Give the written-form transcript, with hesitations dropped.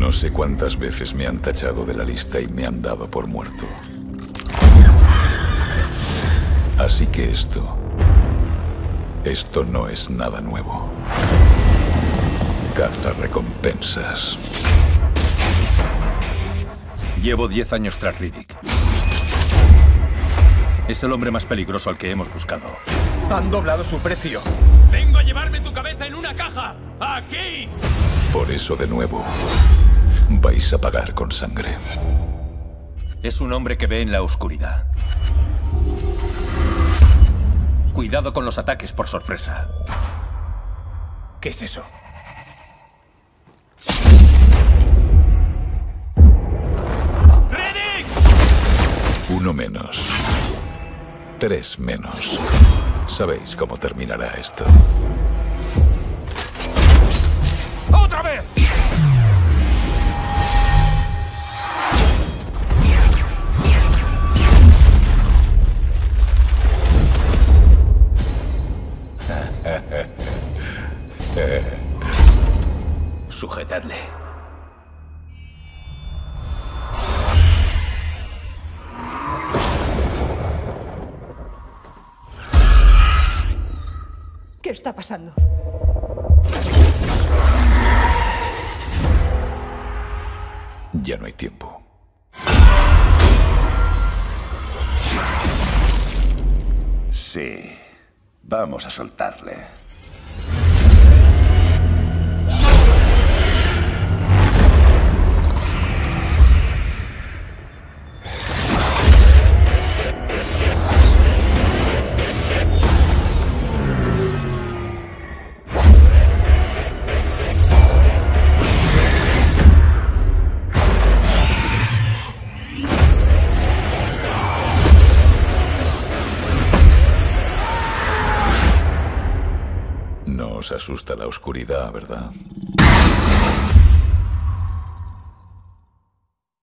No sé cuántas veces me han tachado de la lista y me han dado por muerto. Así que esto no es nada nuevo. Caza recompensas. Llevo 10 años tras Riddick. Es el hombre más peligroso al que hemos buscado. Han doblado su precio. ¡Vengo a llevarme tu cabeza en una caja! ¡Aquí! Por eso, de nuevo, vais a pagar con sangre. Es un hombre que ve en la oscuridad. Cuidado con los ataques por sorpresa. ¿Qué es eso? ¡Riddick! Uno menos. 3 menos. Sabéis cómo terminará esto. ¡Otra vez! Sujetadle. ¿Qué está pasando? Ya no hay tiempo. Sí. Vamos a soltarle. No os asusta la oscuridad, ¿verdad?